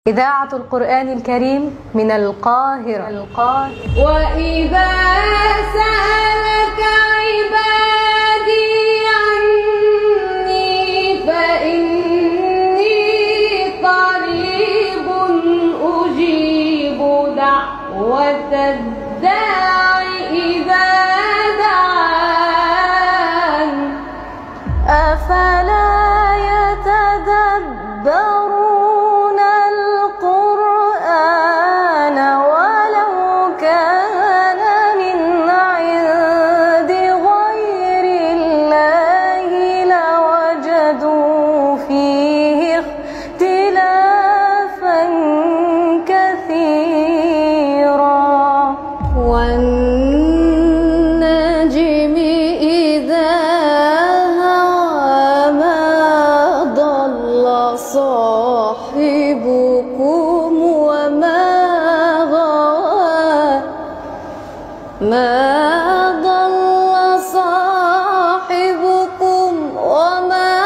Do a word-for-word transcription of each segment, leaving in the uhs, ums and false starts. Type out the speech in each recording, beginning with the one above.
إذاعة القرآن الكريم من القاهرة. القاهرة. وإذا سألك عبادي عني فإني قريب أجيب دعوة الداع إذا دعان أفلا يتدبرون القرآن ولو كان من عند غير الله لوجدوا فيه اختلافا كثيرا والنجم إذا هوى ما ضل صاحبكم وما غوى ما ضل صاحبكم وما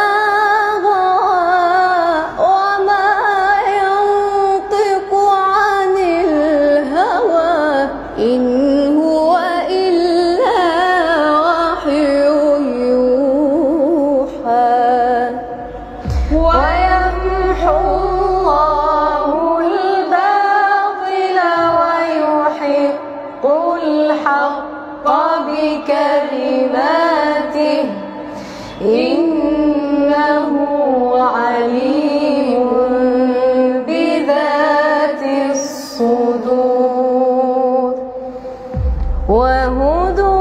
غوى وما ينطق عن الهوى إن هو إلا وحي يوحى ويمحو الله الباطل ويحق الحق بكلماته إنه عليم بذات الصدور وهدوا